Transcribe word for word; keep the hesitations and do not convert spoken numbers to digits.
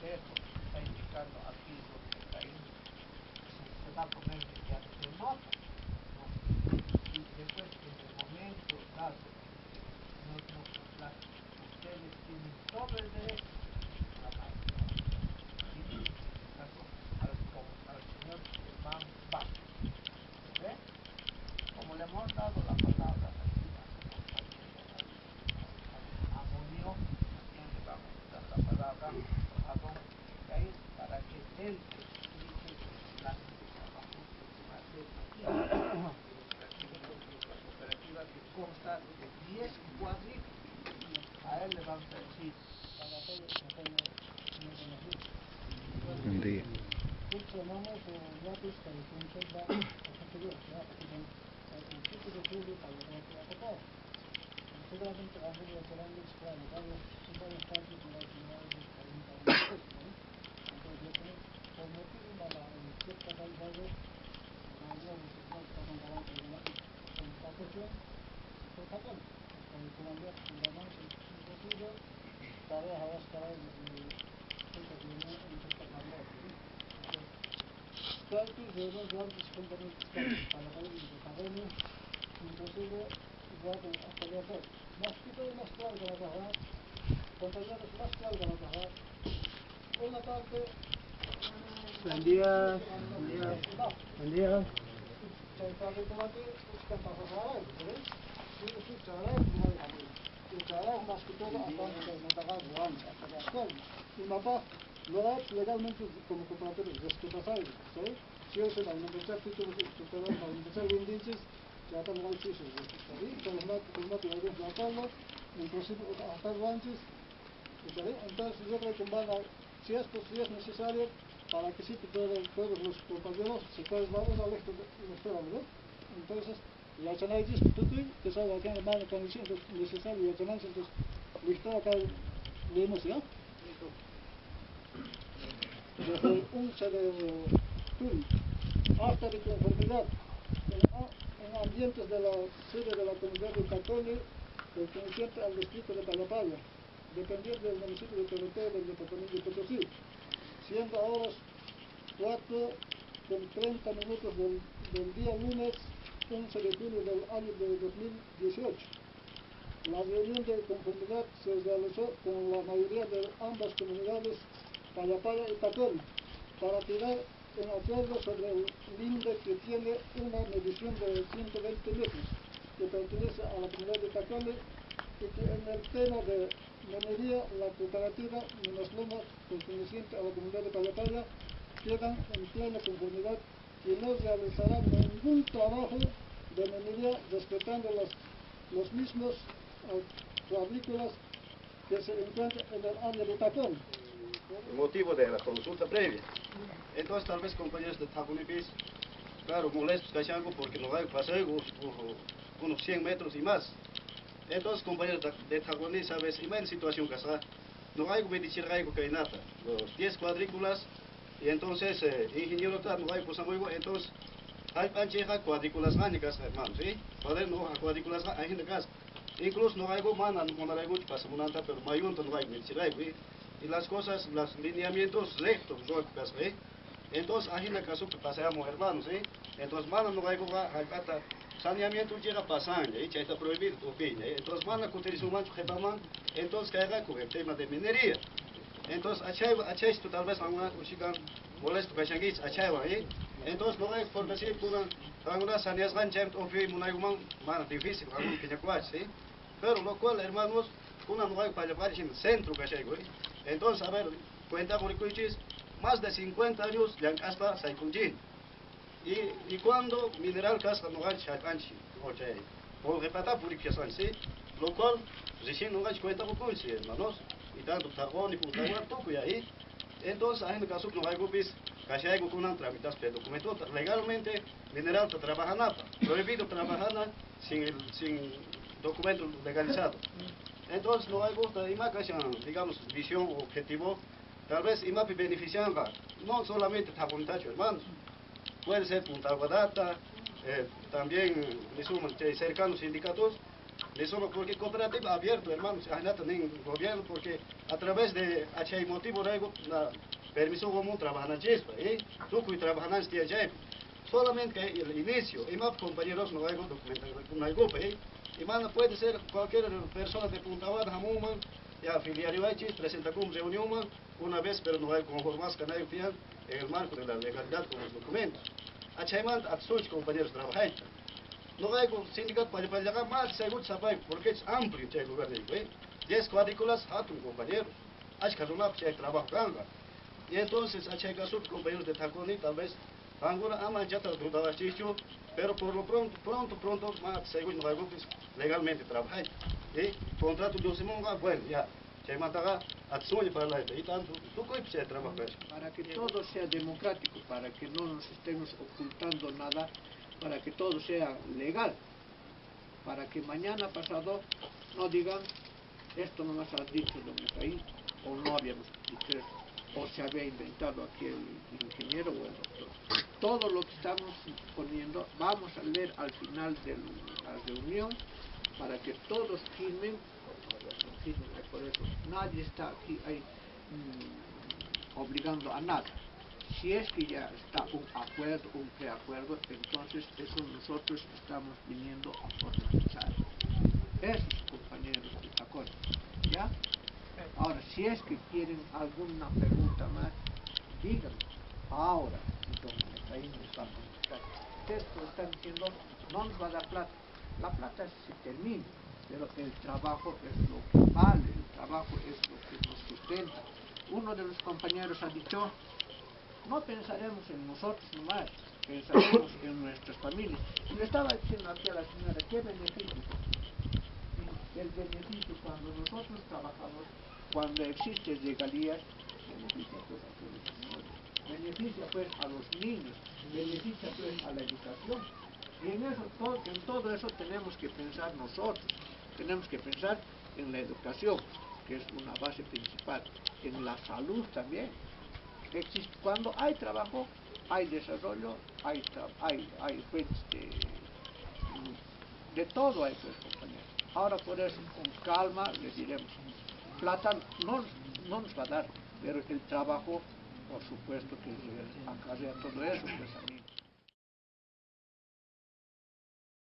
cerro, está indicando aquí donde está ahí, se va a poner mediante nota, ¿no? Y después en el momento dado no, no, la, ustedes tienen todo el derecho a la maestra, y en este caso al, al señor Germán Vázquez, ¿ve? Como le hemos dado la palabra aquí a su compañero, a Amonio, también le vamos a dar la palabra a don Jair para que él explique el plan de trabajo que se va a hacer aquí en la cooperativa, que consta de diez cuadrículas. A él le vamos a decir para todos un día. Funcionamos gratis para el centro de la categoría, el sitio de julio para la categoría. Seguramente vamos a hacer grandes planes, varios partes de la ciudad de cuarenta minutos, ¿no? Entonces, por motivo de la cierta calidad de la idea de que no está comparando con la computación, se está con el comandante de la mano, imposible, tareas a las tareas de centro de la intercambiar. Belki böyle yanlış komponent çıkartıp para imposible zaten acelerator. Más que todo más claro que la caja, compañeros más claro que la caja. Una parte. Buen día. Buen día. Buen día. Se sabe que la que está pasando, ¿ves? Sí, sí, chaval, no hay. Y chaval más que todo hasta que no paga guan, hasta que actual. Y mapa no es legalmente como cooperativo respetable, ¿sí? Si yo soy una empresa que tuvo que tutelar para empezar bien dices, ya está muy difícil. ¿Sí? Entonces, no, pues no tiene que tratarlo, inclusive hasta antes. Entonces, yo creo que van a, si esto si es necesario, para que sí todos, todos los compañeros se pueden dar una lista de espera, ¿no? Entonces, la análisis que tú que son las que van a condiciones necesarias, y análisis, entonces, listo, acá leemos, ¿ya? Desde el once de julio hasta de conformidad en, en ambientes de la sede de la comunidad de Catone, perteneciente al distrito de Payapaya, dependiente del municipio de Torretea del departamento de Potosí, siendo ahora cuatro con treinta minutos del, del día lunes once de julio del año de dos mil dieciocho. La reunión de conformidad se realizó con la mayoría de ambas comunidades, Payapaya y Tacón, para quedar en acuerdo sobre el límite que tiene una medición de ciento veinte metros, que pertenece a la comunidad de Tacón, y que en el tema de minería, la cooperativa Minasloma, perteneciente a la comunidad de Payapaya, quedan en plena conformidad y no realizarán ningún trabajo de minería respetando los, los mismos cuadrículas que se encuentran en el área de Tacón. El motivo de la consulta previa. Entonces, tal vez compañeros de Taconipis, claro, molestos cachango porque no hay paseo unos cien metros y más. Entonces, compañeros de Taconipis, sabes, y en situación que está, no hay que decir algo que hay nada, los diez cuadrículas, y entonces, eh, ingeniero está, no hay cosa muy buena, entonces, hay pancheja cuadrículas gánicas, hermano, ¿sí? Poder no hay cuadrículas hay en casa. Incluso no hay algo mana, no hay algo que pasa, pero mayunto no hay que decir algo, y las cosas, los lineamientos rectos, ¿eh? Entonces, ahí en el caso que pasamos, hermanos, ¿eh? Entonces, mana no hay que saneamiento llega pasando, ¿eh? Ya está prohibido, opinión, ¿eh? Entonces, mana que utilizan man, entonces, que haga con el tema de minería. Entonces, achay, achay, esto tal vez van a usigan molesto que changuis, achay, ¿eh? Entonces, no hay por decir que una, una saneas gan jam, opinión, una human, mana difícil, algo que ya cuach, ¿eh? Pero lo cual, hermanos, una no hay para llevar en el centro, ¿cachai, güey? Entonces, a ver, cuenta con el más de cincuenta años ya hasta Saicunjin. Y, y cuando mineral casca no hay chacanchi, oye, o repata por sí, lo cual, recién no hay cuenta con el hermanos, y tanto tagón y puntaguar, todo y ahí. Entonces, en el caso no hay gupis, ¿cachai? Con una tramitas de documentos, legalmente, mineral te trabaja nada, prohibido trabajar sin, el, sin documento legalizado. Entonces, no hay gusto de imagen, digamos, visión o objetivo, tal vez imapi benefician, no solamente Taconitacho, hermanos, puede ser Punta Guadata, eh, también cercanos sindicatos, de solo porque cooperativa abierto, hermanos, hay nada en gobierno, porque a través de hay motivo rego, la permiso común trabajan en Chispa, ¿eh? Tú que trabajan en este allá, solamente el inicio, y más compañeros no hay documentación, no hay grupo, ¿eh? Y más puede ser cualquier persona de Punta Bada, Hamuman, ya afiliario hay, presenta como reunión una vez, pero no hay conformarse que nadie fiel en el marco de la legalidad con los documentos. Achayman, a sus compañeros trabajan. No hay un sindicato para llegar más seguro, ¿sabes? Porque es amplio el lugar de ahí. diez cuadrículas, hatun compañeros. Hay que hacer un trabajo ganga. Y entonces, hay que sus compañeros de Taconi, tal vez, Angora, ama ya está dudada chicho, pero por lo pronto, pronto, pronto, más seguro no hay grupos legalmente trabajar. Y contrato de un semana, bueno, ya. Se mataga a suyo para la y tanto, tú puedes trabajar. Para que todo sea democrático, para que no nos estemos ocultando nada, para que todo sea legal, para que mañana pasado no digan esto no nos ha dicho don Efraín, o no habíamos dicho esto, o se había inventado aquí el ingeniero o el doctor. Todo lo que estamos poniendo vamos a leer al final de la reunión para que todos firmen. Por eso nadie está aquí ahí, mmm, obligando a nada. Si es que ya está un acuerdo, un preacuerdo, entonces eso nosotros estamos viniendo a formalizar. Esos compañeros de Tacón, ¿ya? Ahora, si es que quieren alguna pregunta más, díganme. Ahora, don ahí nos va a contestar. Ustedes están diciendo, no nos va a dar plata. La plata se termina, pero el trabajo es lo que vale, el trabajo es lo que nos sustenta. Uno de los compañeros ha dicho, no pensaremos en nosotros nomás, pensaremos en nuestras familias. Y le estaba diciendo aquí a la señora, ¿qué beneficio? El beneficio cuando nosotros trabajamos, cuando existen regalías, beneficia pues a todos los señores, beneficia pues a los niños, beneficia pues a la educación. Y en eso, todo, en todo eso tenemos que pensar nosotros, tenemos que pensar en la educación, que es una base principal, en la salud también. Existe, cuando hay trabajo, hay desarrollo, hay, hay, hay pues, de, de todo hay pues, compañeros. Ahora por eso, con calma, les diremos, plata no, no nos va a dar, pero el trabajo, por supuesto que acarrea todo eso, pues amigos.